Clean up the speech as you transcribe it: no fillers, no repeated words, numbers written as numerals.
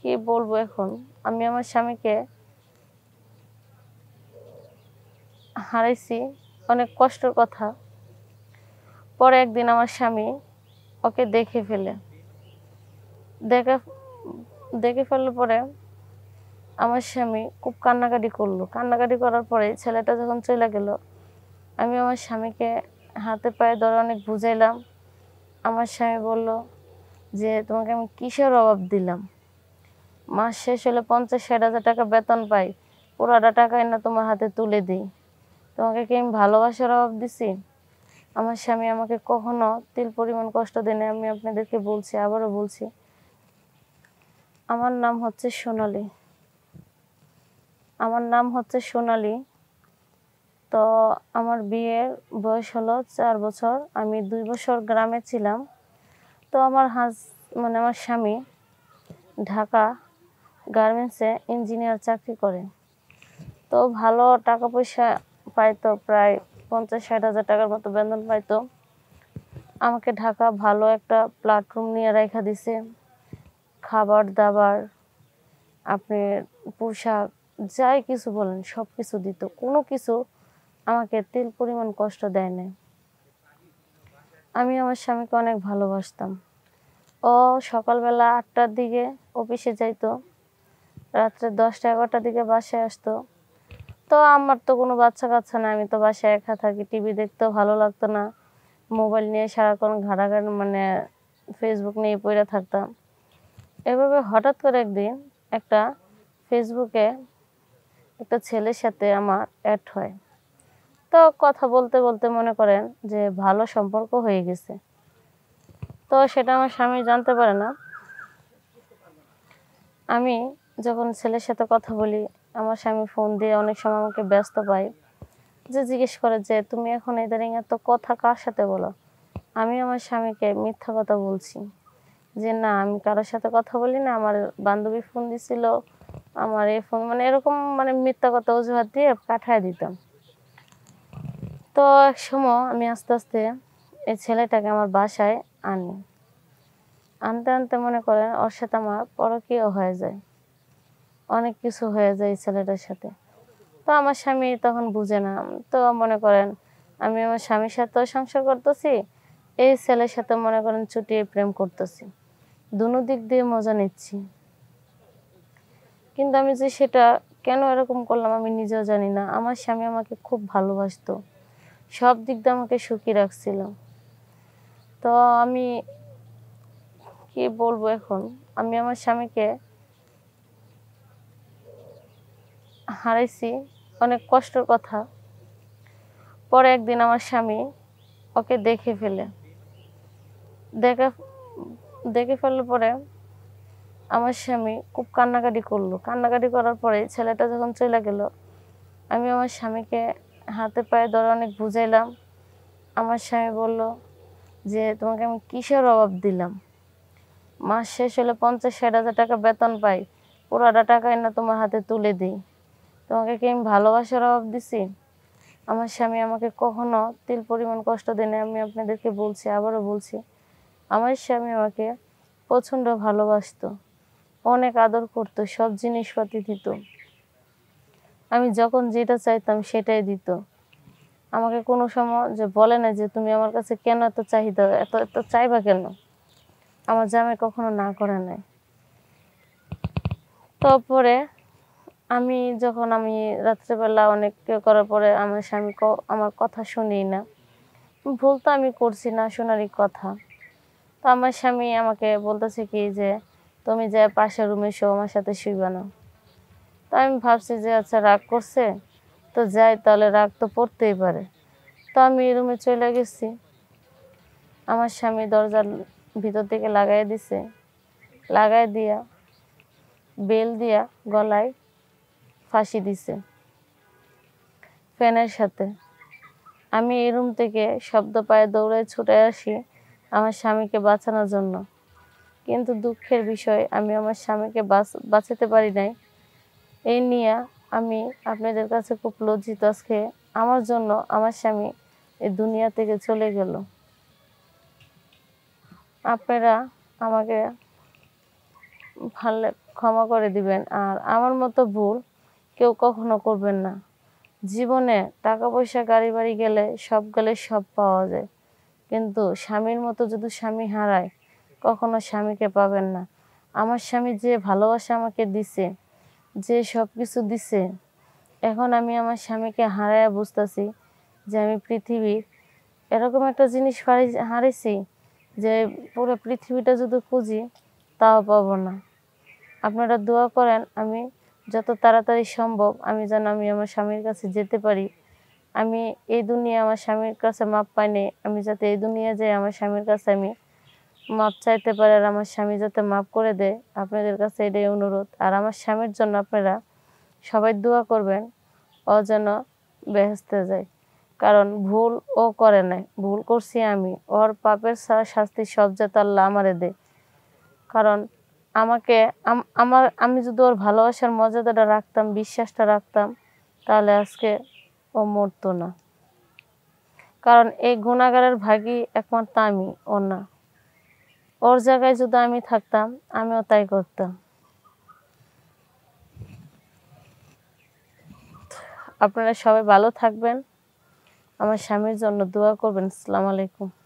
কি বলবো এখন? আমি আমার স্বামীকে হারাইছি, অনেক কষ্টের কথা। পরে একদিন আমার স্বামী ওকে দেখে ফেলে। দেখা দেখে ফেলার পরে আমার স্বামী খুব কান্নাকাটি করলো। কান্নাকাটি করার পরে ছেলেটা যখন চইলা গেল, আমি আমার স্বামীকে হাতে পায়ে ধরে অনেক বুঝাইলাম। আমার স্বামী বলল যে, "তোমাকে আমি কিসের অভাব দিলাম? মাস শেষ হলে ৫০-৬০ হাজার টাকা বেতন পাই। পুরাটা টাকা এনে তোমার হাতে তুলে দিই। তোমাকে কি আমি ভালোবাসার অভাব দিছি?" আমার স্বামী আমাকে কখনো তিল পরিমাণ কষ্ট দেয় নাই। আমি আপনাদেরকে বলছি, আবারও বলছি। আমার নাম হচ্ছে সোনালী। আমার নাম হচ্ছে সোনালী। তো আমার বিয়ের বয়স হলো ৪ বছর। আমি ২ বছর গ্রামে ছিলাম। তো আমার আমার স্বামী ঢাকা গার্মেন্টসে ইঞ্জিনিয়ার চাকরি করে। তো ভালো টাকা পয়সা পাইতো, প্রায় ৫০-৬০ হাজার টাকার মতো বেতন পাইতো। আমাকে ঢাকা ভালো একটা প্ল্যাটফর্ম নিয়ে রাইখা দিছে। খাবার-দাবার, আপনি পোশাক, যাই কিছু বলেন সবকিছু দিত। কোনো কিছু আমাকে তিল পরিমাণ কষ্ট দেয় নাই। আমি আমার স্বামীকে অনেক ভালোবাসতাম। ও সকালবেলা ৮টার দিকে অফিসে যাইতো, রাত্রে ১০টা-১১টার দিকে বাসায় আসতো। তো আমার তো কোনো বাচ্চা-কাচ্চা নাই, আমি তো বাসায় একা থাকি। টিভি দেখতেও ভালো লাগতো না। মোবাইল নিয়ে সারাক্ষণ ঘাটাঘাটি ফেসবুক নিয়ে পইড়া থাকতাম। এভাবে হঠাৎ করে একদিন একটা ফেসবুকে একটা ছেলের সাথে আমার অ্যাড হয়। তো কথা বলতে, বলতে মনে করেন যে ভালো সম্পর্ক হয়ে গেছে। তো সেটা আমার স্বামী জানতে পারে না। আমি যখন ছেলের সাথে কথা বলি, আমার স্বামী ফোন দিয়ে অনেক সময় আমাকে ব্যস্ত পায়। যে জিজ্ঞেস করে যে, "তুমি এখন ইদানিং এত কথা কার সাথে বলো?" আমি আমার স্বামীকে মিথ্যা কথা বলছি যে, "না, আমি কারো সাথে কথা বলি না। আমার বান্ধবী ফোন দিছিল, আমার এই ফোন", এরকম মিথ্যা কথা অজুহাত দিয়ে পাঠায় দিতাম। তো একসময় আমি আস্তে, আস্তে এই ছেলেটাকে আমার বাসায় আনি। আনতে, আনতে মনে করেন ওর সাথে আমার পরকীয়া হয়ে যায়। অনেক কিছু হয়ে যায় এই ছেলেটার সাথে। তো আমার স্বামী তখন বুঝে না। তো মনে করেন আমি আমার স্বামীর সাথেও সংসার করতেছি, এই ছেলের সাথে মনে করেন চুটিয়ে প্রেম করতেছি। দুনো দিক দিয়ে মজা নিচ্ছি। কিন্তু আমি যে সেটা কেন এরকম করলাম আমি নিজেও জানি না। আমার স্বামী আমাকে খুব ভালোবাসতো। সব দিক দিয়ে আমাকে সুখী রাখছিল। তো আমি কি বলবো এখন? আমি আমার স্বামীকে হারাইছি, অনেক কষ্টের কথা। পরে একদিন আমার স্বামী ওকে দেখে ফেলে। দেখা দেখে ফেলার পরে আমার স্বামী খুব কান্নাকাটি করলো। কান্নাকাটি করার পরে ছেলেটা যখন চইলা গেল, আমি আমার স্বামীকে হাতে পায়ে ধরে অনেক বুঝাইলাম। আমার স্বামী বলল যে, "তোমাকে আমি কিসের অভাব দিলাম? মাস শেষ হলে ৫০-৬০ হাজার টাকা বেতন পাই। পুরাটা টাকা এনে তোমার হাতে তুলে দিই। তোমাকে কি আমি ভালোবাসার অভাব দিছি?" আমার স্বামী আমাকে কখনো তিল পরিমাণ কষ্ট দেয় নাই। আমি আপনাদেরকে বলছি, আবারও বলছি। আমার স্বামী আমাকে প্রচণ্ড ভালোবাসতো। অনেক আদর করতো, সব জিনিসপাতি দিত। আমি যখন যেটা চাইতাম সেটাই দিত। আমাকে কোনো সময় যে বলে না যে, "তুমি আমার কাছে কেন এত চাহিদা, এত এত চাইবা কেন?" আমার জামাই কখনো না করে নাই। তারপরে আমি রাত্রেবেলা অনেক করার পরে আমার স্বামী আমার কথা শুনেই না। ভুল তো আমি করছি না, শোনারই কথা। তো আমার স্বামী আমাকে বলতেছে কি যে, "তুমি যায়া পাশের রুমে শোও, আমার সাথে শুইবা না।" তো আমি ভাবছি যে আচ্ছা রাগ করছে, তো যাই, তাহলে রাগ তো পড়তেই পারে। তো আমি রুমে চইলা গেছি। আমার স্বামী দরজার ভিতর থেকে লাগাইয়া দিছে। লাগায় দিয়া বেল দিয়া গলায় ফাঁসি দিছে ফ্যানের সাথে। আমি এই রুম থেকে শব্দ পায়ে দৌড়ে ছুটে আসি আমার স্বামীকে বাঁচানোর জন্য। কিন্তু দুঃখের বিষয় আমি আমার স্বামীকে বাঁচাতে পারি নাই। এই নিয়ে আমি আপনাদের কাছে খুব লজ্জিত। আজকে আমার জন্য আমার স্বামী এই দুনিয়া থেকে চলে গেল। আপনারা আমাকে পারলে ক্ষমা করে দিবেন। আর আমার মতো ভুল কেউ কখনো করবেন না। জীবনে টাকা পয়সা গাড়ি বাড়ি গেলে সব পাওয়া যায়, কিন্তু স্বামীর মতো যদি স্বামী হারায় কখনো স্বামীকে পাবেন না। আমার স্বামী যে ভালোবাসা আমাকে দিছে, যে সব কিছু দিছে, এখন আমি আমার স্বামীকে হারায়া বুঝতেছি যে আমি পৃথিবীর এরকম একটা জিনিস হারাইছি যে পুরো পৃথিবীটা যদি খুঁজি তাও পাবো না। আপনারা দোয়া করেন আমি যত তাড়াতাড়ি সম্ভব আমি আমার স্বামীর কাছে যেতে পারি। আমি এই দুনিয়া আমার স্বামীর কাছে মাপ পাইনি, আমি যাতে এই দুনিয়া যাই আমার স্বামীর কাছে আমি মাপ চাইতে পারি, আর আমার স্বামী যাতে মাপ করে দেয়। আপনাদের কাছে এটাই অনুরোধ। আর আমার স্বামীর জন্য আপনারা সবাই দোয়া করবেন, ও যেন বেহেশতে যায়। কারণ ভুল ও করে নাই, ভুল করছি আমি। ওর পাপের শাস্তি সব যাতে আল্লাহ আমারে দেয়। কারণ আমি যদি ওর ভালোবাসার মর্যাদাটা রাখতাম, বিশ্বাসটা রাখতাম, তাহলে আজকে ও মরতো না। কারণ এই গুনাহগারের ভাগী একমাত্র আমি, ও না। ওর জায়গায় যদি আমি থাকতাম আমিও তাই করতাম। আপনারা সবাই ভালো থাকবেন, আমার স্বামীর জন্য দোয়া করবেন। আসসালামু আলাইকুম।